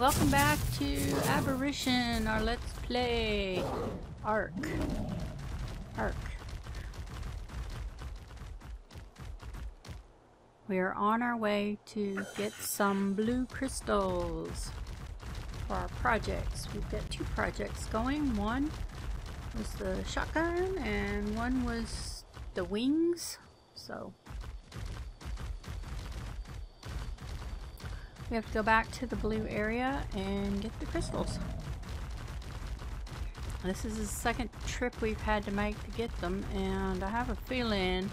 welcome back to Aberration, our Let's Play Ark. We are on our way to get some blue crystals for our projects. We've got two projects going. One was the shotgun and one was the wings. So we have to go back to the blue area and get the crystals. This is the second trip we've had to make to get them, and I have a feeling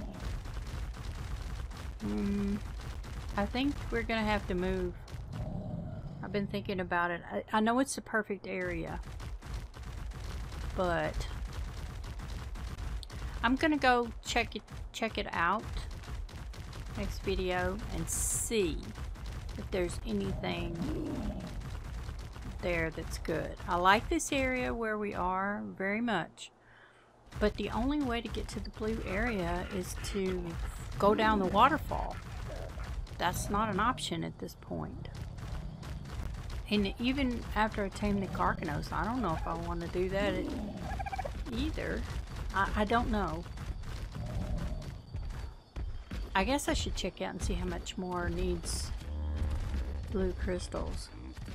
I think we're gonna have to move. I've been thinking about it. I know it's the perfect area, but I'm gonna go check it out next video and see if there's anything there that's good. I like this area where we are very much, but the only way to get to the blue area is to go down the waterfall. That's not an option at this point. And even after I tame the Carcanos, I don't know if I want to do that either. I don't know. I guess I should check out and see how much more needs blue crystals.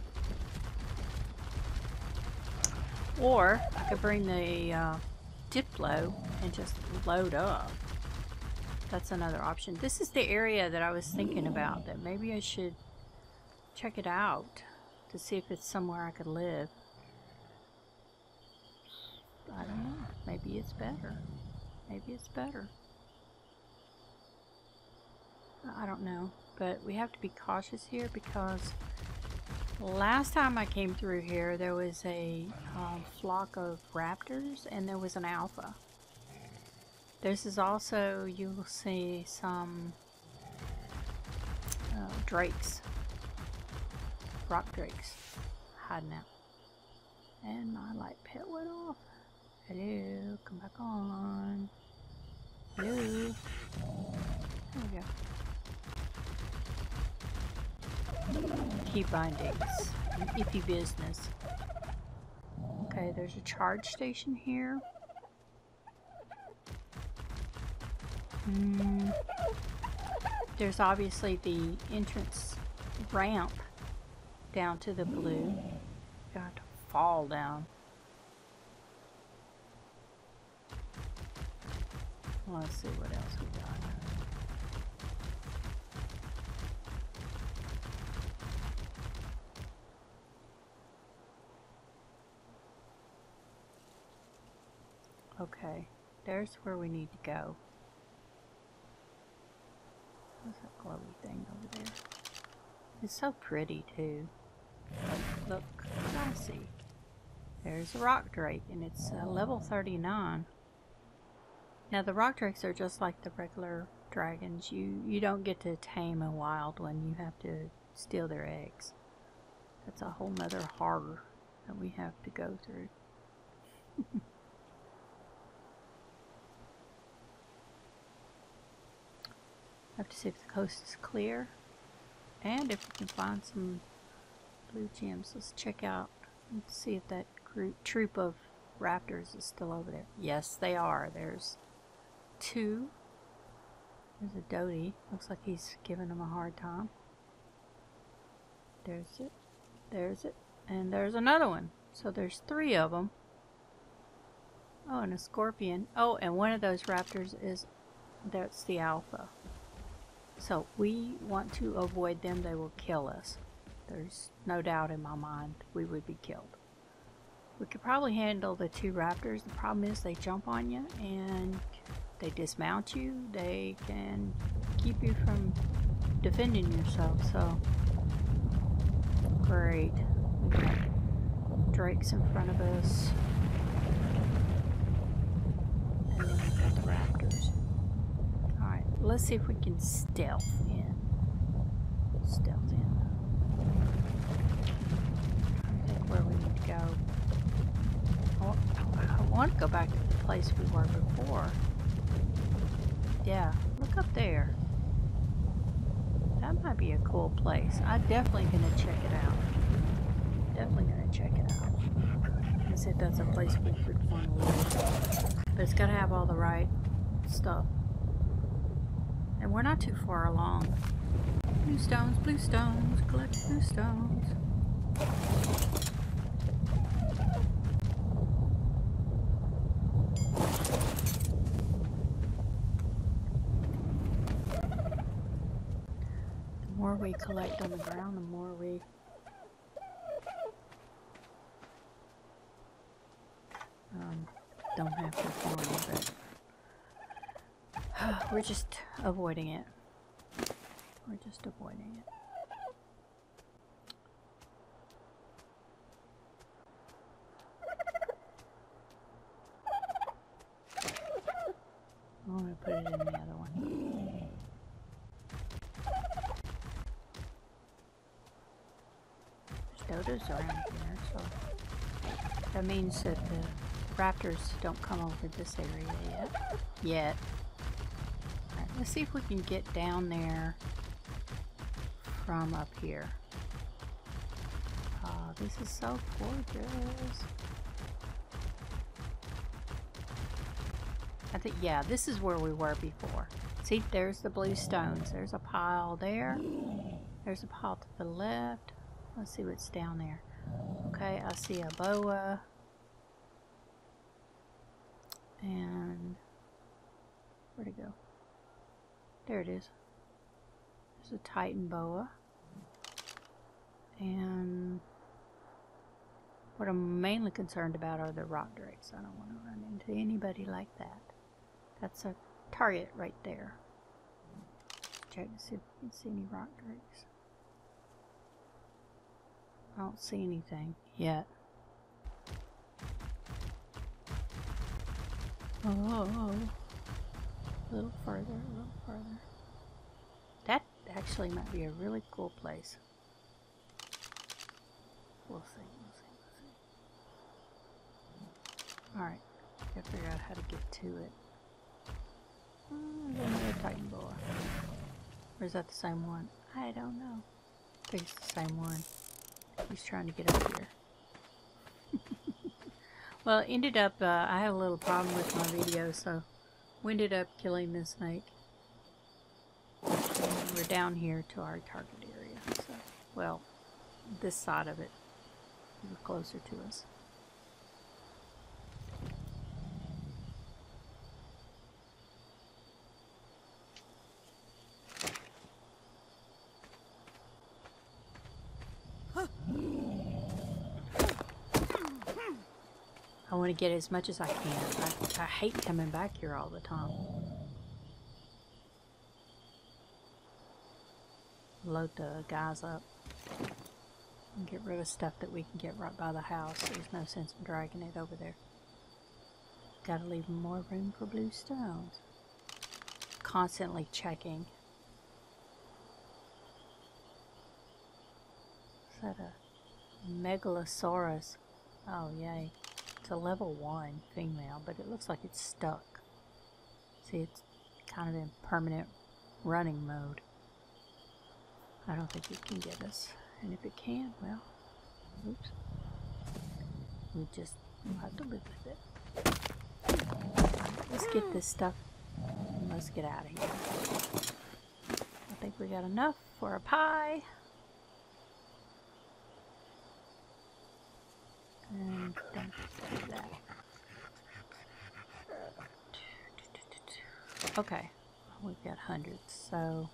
Or I could bring the Diplo and just load up. That's another option. This is the area that I was thinking about, that maybe I should check it out to see if it's somewhere I could live. I don't know. Maybe it's better. Maybe it's better. I don't know. But we have to be cautious here because last time I came through here there was a flock of raptors and there was an alpha. This is also, you will see some drakes, rock drakes hiding out. And my light pit went off. Hello, come back on. Hello. There we go. Key bindings, an iffy business. Okay, there's a charge station here. There's obviously the entrance ramp down to the blue. Got to fall down. Let's see what else we got. Okay, there's where we need to go. What's that glowy thing over there? It's so pretty too. Look, classy. There's a rock drake and it's level 39. Now the rock drakes are just like the regular dragons. You don't get to tame a wild one. You have to steal their eggs. That's a whole nother horror that we have to go through. Have to see if the coast is clear and if we can find some blue gems. Let's check out and see if that troop of raptors is still over there. Yes, they are. There's two. There's a Doty. Looks like he's giving them a hard time. There's it. There's it. And there's another one. So there's three of them. Oh, and a scorpion. Oh, and one of those raptors that's the alpha. So we want to avoid them. They will kill us. There's no doubt in my mind we would be killed. We could probably handle the two raptors. The problem is they jump on you and they dismount you. They can keep you from defending yourself. So great. We got drakes in front of us. And then we've got the raptors. Alright, let's see if we can stealth in. Stealth in. I think where we need to go. Oh, I want to go back to the place we were before. Yeah, look up there. That might be a cool place. I'm definitely going to check it out. Definitely gonna check it out. And see if that's a place we would want to live. But it's gotta have all the right stuff. And we're not too far along. Blue stones, collect blue stones. The more we collect on the ground, the more we don't have to farm, but we're just avoiding it. We're just avoiding it. I'm gonna put it in the other one. There's dodos around here, so that means that the raptors don't come over this area yet. Alright, let's see if we can get down there from up here. Oh, this is so gorgeous. I think, yeah, this is where we were before. See, there's the blue stones. There's a pile there. There's a pile to the left. Let's see what's down there. Okay, I see a boa. And where'd it go? There it is. There's a Titan boa. And what I'm mainly concerned about are the rock drakes. I don't want to run into anybody like that. That's a target right there. Check to see if we can see any rock drakes. I don't see anything yet. Oh, a little further, a little further. That actually might be a really cool place. We'll see, we'll see, we'll see. Alright, gotta figure out how to get to it. There's another Titan boa. Or is that the same one? I don't know. I think it's the same one. He's trying to get up here. Well, it ended up, I had a little problem with my video, so we ended up killing the snake. And we're down here to our target area. So, well, this side of it. We're closer to us. I want to get as much as I can. I hate coming back here all the time. Load the guys up. And get rid of stuff that we can get right by the house. There's no sense in dragging it over there. Gotta leave more room for blue stones. Constantly checking. Is that a Megalosaurus? Oh yay. It's a level 1 female, but it looks like it's stuck. See, it's kind of in permanent running mode. I don't think it can get us. And if it can, well, oops. We'll have to live with it. Right, let's get this stuff and let's get out of here. I think we got enough for a pie. And don't do that. Okay, we've got hundreds, so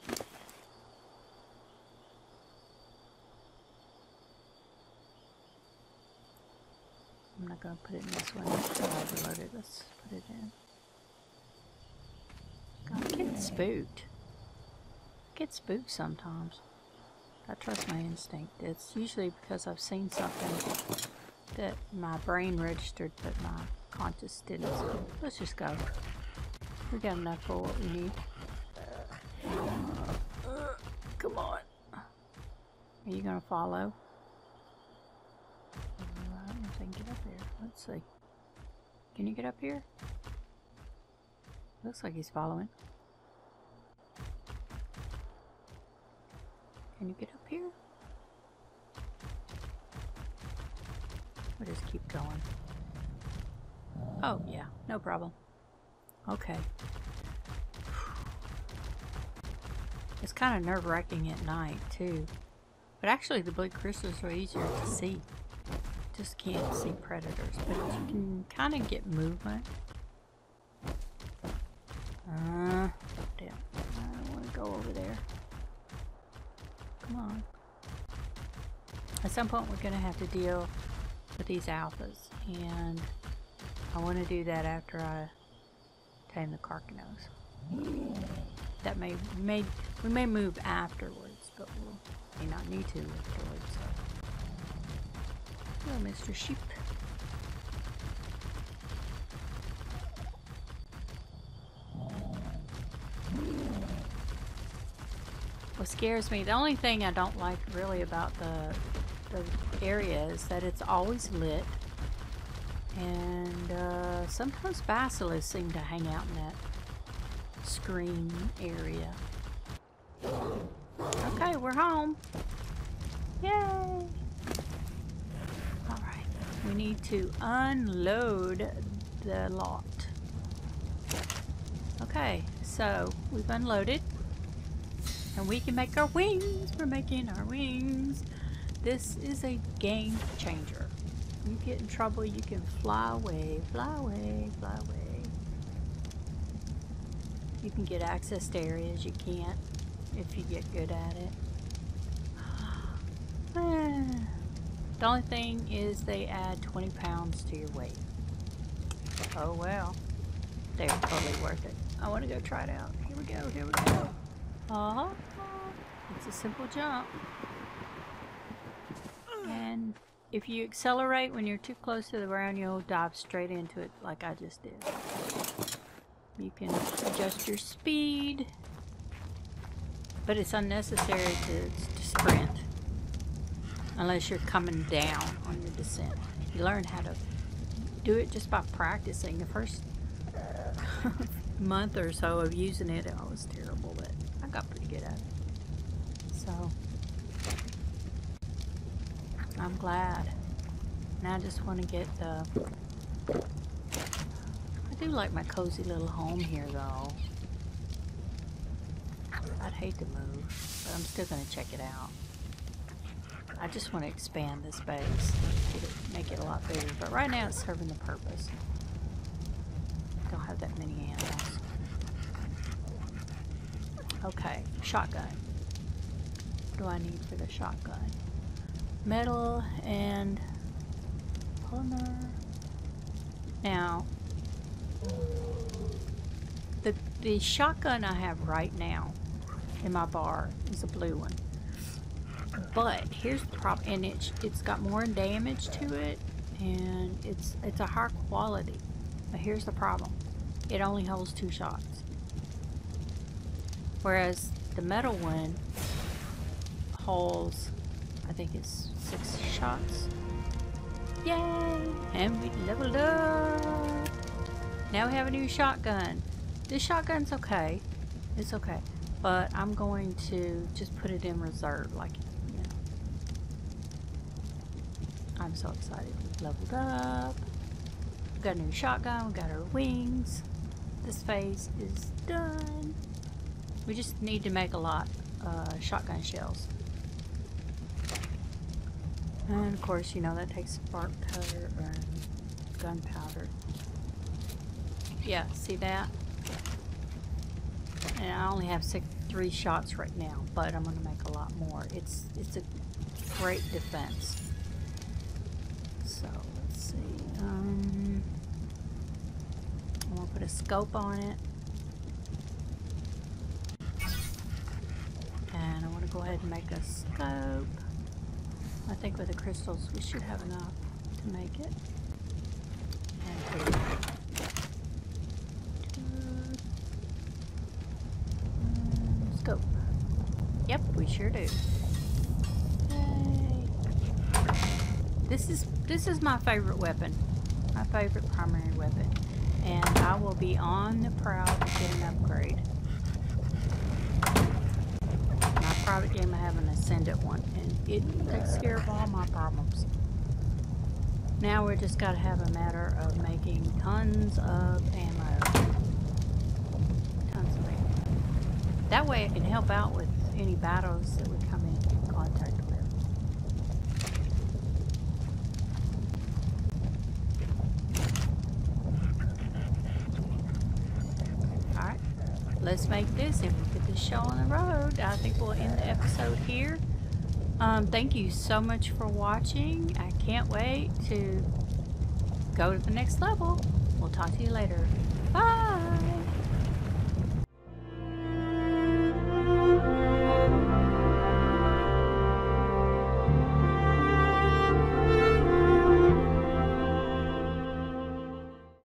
I'm not going to put it in this one until I reload it. Let's put it in. God, I'm getting spooked. I get spooked sometimes. I trust my instinct. It's usually because I've seen something that my brain registered but my conscious didn't. So let's just go. We got enough for what we need. Come on. Are you gonna follow? I don't know if I can get up here. Let's see. Can you get up here? Looks like he's following. Can you get up here? We'll just keep going. Oh, yeah, no problem. Okay. It's kind of nerve-wracking at night, too. But actually, the blue crystals are easier to see. Just can't see predators, but you can kind of get movement. Damn. I don't want to go over there. Come on. At some point, we're going to have to deal with these alphas, and I want to do that after I tame the Carcanos. That we may move afterwards, but we may not need to afterwards. Hello, Mr. Sheep. What scares me, the only thing I don't like really about the area is that it's always lit, and sometimes basilisks seem to hang out in that screen area. Okay, we're home. Yay! Alright, we need to unload the lot. Okay, so we've unloaded. And we can make our wings. We're making our wings. This is a game changer. You get in trouble, you can fly away, fly away, fly away. You can get access to areas you can't if you get good at it. The only thing is they add 20 pounds to your weight. Oh well. They're totally worth it. I want to go try it out. Here we go, here we go. It's a simple jump. And if you accelerate when you're too close to the ground, you'll dive straight into it like I just did. You can adjust your speed, but it's unnecessary to sprint unless you're coming down on your descent. You learn how to do it just by practicing. The first month or so of using it, I was terrible, but I got pretty good at it. So I'm glad. Now I just want to get the... I do like my cozy little home here, though. I'd hate to move, but I'm still going to check it out. I just want to expand this base, make it a lot bigger. But right now it's serving the purpose. Don't have that many animals. Okay, shotgun. What do I need for the shotgun? Metal and polymer. Now, the shotgun I have right now in my bar is a blue one. But here's the problem, and it's got more damage to it, and it's a higher quality. But here's the problem: it only holds 2 shots, whereas the metal one holds, I think it's 6 shots. Yay! And we leveled up. Now we have a new shotgun. This shotgun's okay. It's okay. But I'm going to just put it in reserve, like, you know. I'm so excited. We've leveled up. We got a new shotgun. We got our wings. This phase is done. We just need to make a lot shotgun shells. And of course, you know, that takes spark powder or gunpowder. Yeah, see that? And I only have 3 shots right now, but I'm gonna make a lot more. It's a great defense. So let's see. I'm gonna put a scope on it, and I want to go ahead and make a scope. I think with the crystals we should have enough to make it. And put it scope. Yep, we sure do. Yay. This is my favorite weapon. My favorite primary weapon. And I will be on the prowl to get an upgrade. My private game, I have an Ascendant one, and it takes care of all my problems. Now we're just gotta have a matter of making tons of ammo. Tons of ammo. That way I can help out with any battles that we come in contact with. Alright, let's make this and we'll get this show on the road. I think we'll end the episode here. Thank you so much for watching. I can't wait to go to the next level. We'll talk to you later.